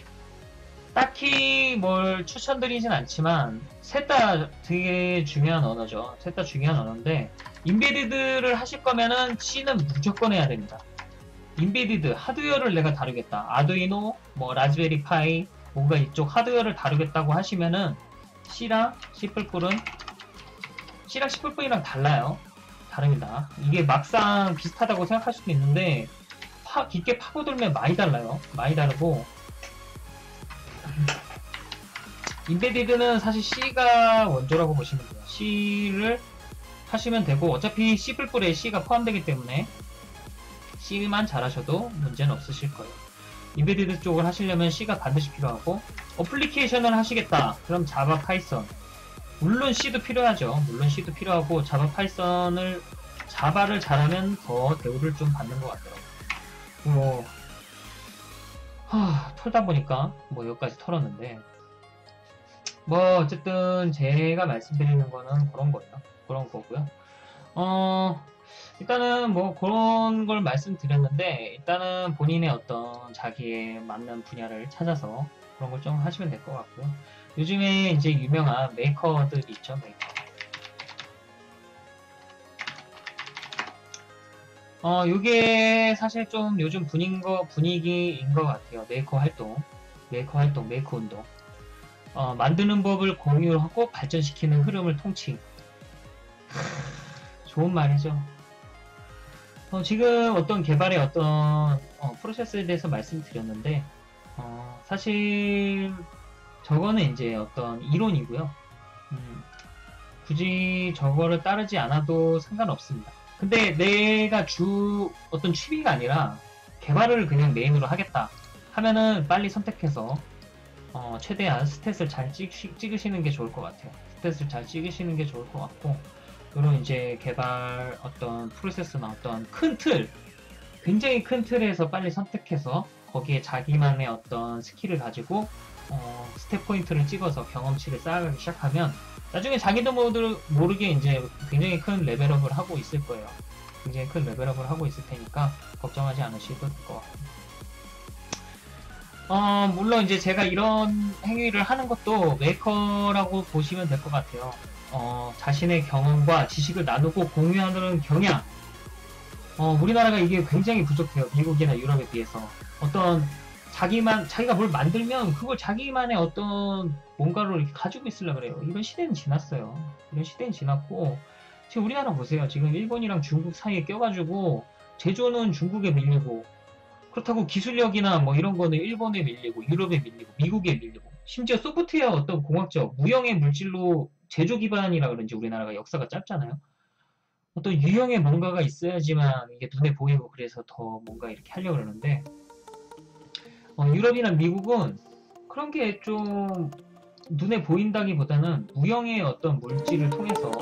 딱히 뭘 추천드리진 않지만 셋 다 되게 중요한 언어죠. 셋 다 중요한 언어인데 인베디드를 하실 거면은 C는 무조건 해야 됩니다. 인베디드 하드웨어를 내가 다루겠다. 아두이노, 뭐 라즈베리 파이 뭔가 이쪽 하드웨어를 다루겠다고 하시면은 C랑 C++은 C랑 C++이랑 달라요. 다릅니다. 이게 막상 비슷하다고 생각할 수도 있는데 파, 깊게 파고들면 많이 달라요. 많이 다르고 인베디드는 사실 C가 원조라고 보시면 돼요. C를 하시면 되고 어차피 C++에 C가 포함되기 때문에 C만 잘하셔도 문제는 없으실 거예요. 인베디드 쪽을 하시려면 C가 반드시 필요하고 어플리케이션을 하시겠다. 그럼 자바, 파이썬 물론 C도 필요하죠. 물론 C도 필요하고 자바, 파이썬을 자바를 잘하면 더 대우를 좀 받는 것 같더라고요. 뭐 하, 털다 보니까 뭐 여기까지 털었는데 뭐 어쨌든 제가 말씀드리는 거는 그런 거예요. 그런 거고요. 어 일단은 뭐 그런 걸 말씀드렸는데 일단은 본인의 어떤 자기의 맞는 분야를 찾아서 그런 걸 좀 하시면 될 것 같고요. 요즘에 이제 유명한 메이커들이 있죠. 메이커. 어, 요게 사실 좀 요즘 분위기인 거, 분위기인 것 같아요. 메이커 활동, 메이커 활동, 메이커 운동. 어, 만드는 법을 공유하고 발전시키는 흐름을 통치. 좋은 말이죠. 어, 지금 어떤 개발의 어떤 어, 프로세스에 대해서 말씀드렸는데 어, 사실 저거는 이제 어떤 이론이고요. 음, 굳이 저거를 따르지 않아도 상관없습니다. 근데 내가 주 어떤 취미가 아니라 개발을 그냥 메인으로 하겠다 하면은 빨리 선택해서 어, 최대한 스탯을 잘 찍, 찍으시는 게 좋을 것 같아요. 스탯을 잘 찍으시는 게 좋을 것 같고 그런 이제 개발 어떤 프로세스나 어떤 큰 틀, 굉장히 큰 틀에서 빨리 선택해서 거기에 자기만의 어떤 스킬을 가지고 어, 스텝 포인트를 찍어서 경험치를 쌓아가기 시작하면 나중에 자기도 모르게 이제 굉장히 큰 레벨업을 하고 있을 거예요. 굉장히 큰 레벨업을 하고 있을 테니까 걱정하지 않으셔도 될 것 같아요. 어, 물론 이제 제가 이런 행위를 하는 것도 메이커라고 보시면 될 것 같아요. 어, 자신의 경험과 지식을 나누고 공유하는 경향. 어, 우리나라가 이게 굉장히 부족해요. 미국이나 유럽에 비해서. 어떤 자기만, 자기가 뭘 만들면 그걸 자기만의 어떤 뭔가를 이렇게 가지고 있으려고 그래요. 이런 시대는 지났어요. 이런 시대는 지났고, 지금 우리나라 보세요. 지금 일본이랑 중국 사이에 껴가지고 제조는 중국에 밀리고, 그렇다고 기술력이나 뭐 이런 거는 일본에 밀리고, 유럽에 밀리고, 미국에 밀리고, 심지어 소프트웨어 어떤 공학적, 무형의 물질로 제조 기반이라 그런지 우리나라가 역사가 짧잖아요. 어떤 유형의 뭔가가 있어야지만 이게 눈에 보이고 그래서 더 뭔가 이렇게 하려고 그러는데, 어, 유럽이나 미국은 그런 게 좀 눈에 보인다기보다는 무형의 어떤 물질을 통해서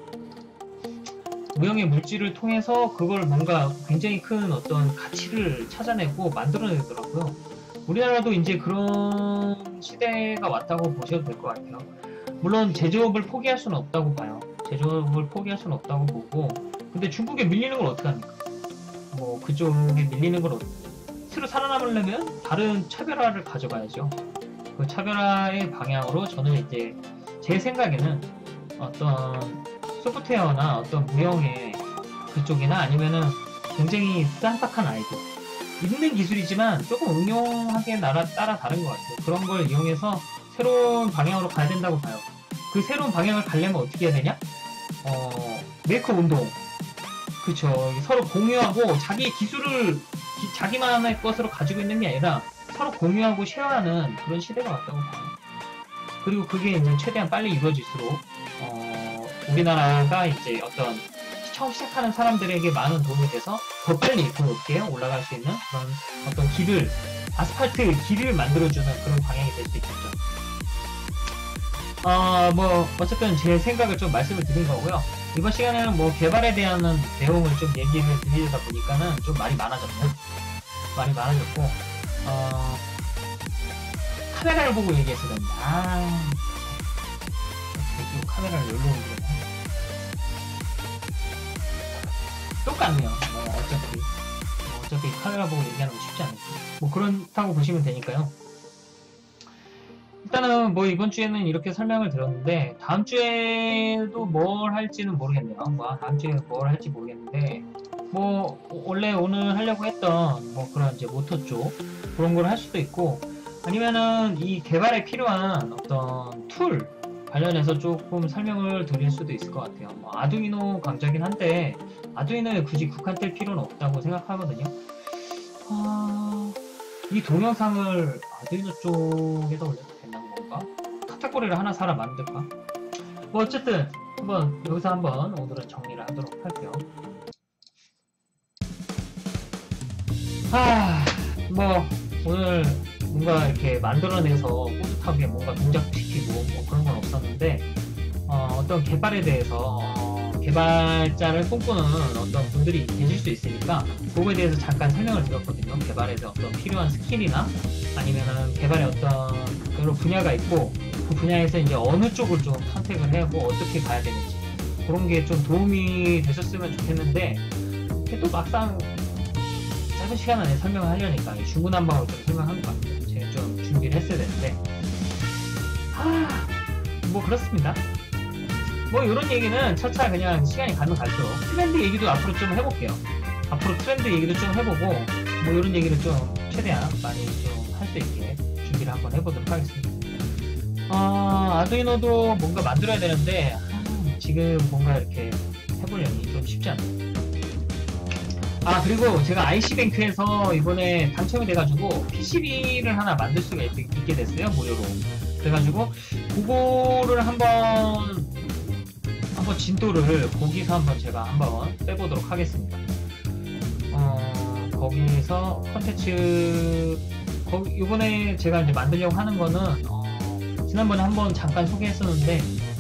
무형의 물질을 통해서 그걸 뭔가 굉장히 큰 어떤 가치를 찾아내고 만들어내더라고요. 우리나라도 이제 그런 시대가 왔다고 보셔도 될 것 같아요. 물론 제조업을 포기할 수는 없다고 봐요. 제조업을 포기할 수는 없다고 보고, 근데 중국에 밀리는 걸 어떻게 합니까? 뭐 그쪽에 밀리는 걸 새로 살아남으려면 다른 차별화를 가져가야죠. 그 차별화의 방향으로 저는 이제 제 생각에는 어떤 소프트웨어나 어떤 무형의 그쪽이나 아니면은 굉장히 쌈박한 아이디어, 있는 기술이지만 조금 응용하기에 따라, 따라 다른 것 같아요. 그런 걸 이용해서 새로운 방향으로 가야 된다고 봐요. 그 새로운 방향을 가려면 어떻게 해야 되냐? 어, 메이커 운동. 그쵸. 서로 공유하고 자기 기술을 기, 자기만의 것으로 가지고 있는 게 아니라 서로 공유하고 쉐어하는 그런 시대가 왔다고 봐요. 그리고 그게 이제 최대한 빨리 이루어질수록 어, 우리나라가 이제 어떤 처음 시작하는 사람들에게 많은 도움이 돼서 더 빨리 더 높게 올라갈 수 있는 그런 어떤 길을, 아스팔트 길을 만들어주는 그런 방향이 될 수 있겠죠. 어, 뭐 어쨌든 제 생각을 좀 말씀을 드린 거고요. 이번 시간에는 뭐 개발에 대한 내용을 좀 얘기를 드리다 보니까는 좀 말이 많아졌네요. 말이 많아졌고, 어, 카메라를 보고 얘기했어야 됩니다. 아, 계속 카메라를 열로 옮기네. 똑같네요. 뭐 어차피 뭐 어차피 카메라 보고 얘기하는 거 쉽지 않으니까. 뭐 그렇다고 보시면 되니까요. 일단은 뭐 이번 주에는 이렇게 설명을 드렸는데, 다음 주에도 뭘 할지는 모르겠네요. 뭐 다음 주에 뭘 할지 모르겠는데, 뭐 원래 오늘 하려고 했던 뭐 그런 이제 모터 쪽 그런 걸 할 수도 있고, 아니면은 이 개발에 필요한 어떤 툴 관련해서 조금 설명을 드릴 수도 있을 것 같아요. 뭐 아두이노 강좌긴 한데 아두이노에 굳이 국한될 필요는 없다고 생각하거든요. 아... 이 동영상을 아두이노 쪽에다 올려도 된다는 건가? 카테고리를 하나 사라 만들까? 뭐 어쨌든 한번 여기서 한번 오늘은 정리를 하도록 할게요. 아, 뭐 오늘 뭔가 이렇게 만들어내서 뿌듯하게 뭔가 동작시키고 뭐 그런 건 없었는데, 어, 어떤 개발에 대해서 어, 개발자를 꿈꾸는 어떤 분들이 계실 수 있으니까 그거에 대해서 잠깐 설명을 드렸거든요. 개발에 대해서 어떤 필요한 스킬이나 아니면은 개발의 어떤 여러 분야가 있고, 그 분야에서 이제 어느 쪽을 좀 선택을 하고 어떻게 가야 되는지 그런 게 좀 도움이 되셨으면 좋겠는데, 또 막상 짧은 시간 안에 설명을 하려니까 중구난방으로 좀 설명한 것 같아요. 제가 좀 준비를 했어야 되는데, 아, 뭐 그렇습니다. 뭐 이런 얘기는 차차 그냥 시간이 가면 갈수록 트렌드 얘기도 앞으로 좀 해볼게요. 앞으로 트렌드 얘기도 좀 해보고, 뭐 이런 얘기를 좀 최대한 많이 좀 할 수 있게 준비를 한번 해보도록 하겠습니다. 어, 아두이노도 뭔가 만들어야 되는데 아, 지금 뭔가 이렇게 해보려니 좀 쉽지 않아요. 아, 그리고 제가 아이씨뱅크에서 이번에 당첨이 돼가지고 피씨비를 하나 만들 수가 있, 있게 됐어요, 무료로. 그래가지고 그거를 한번 한번 진도를 거기서 한번 제가 한번 빼보도록 하겠습니다. 어, 거기서 컨텐츠 거기 이번에 제가 이제 만들려고 하는 거는 어, 지난번에 한번 잠깐 소개했었는데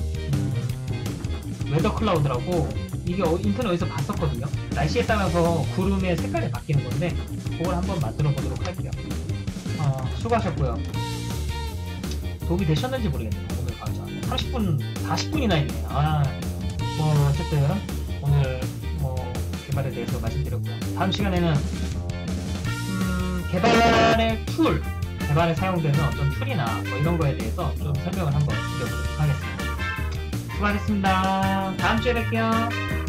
음, 웨더 클라우드라고, 이게 인터넷 어디서 봤었거든요. 날씨에 따라서 구름의 색깔이 바뀌는 건데 그걸 한번 만들어 보도록 할게요. 어, 수고하셨고요. 도움이 되셨는지 모르겠네요. 오늘 강좌 삼십 분, 사십 분이나 있네요. 아, 뭐 어쨌든 오늘 뭐 개발에 대해서 말씀드렸고요. 다음 시간에는 음, 개발의 툴, 개발에 사용되는 어떤 툴이나 뭐 이런 거에 대해서 좀 설명을 한번 드려보도록 하겠습니다. 수고하셨습니다. 다음 주에 뵐게요.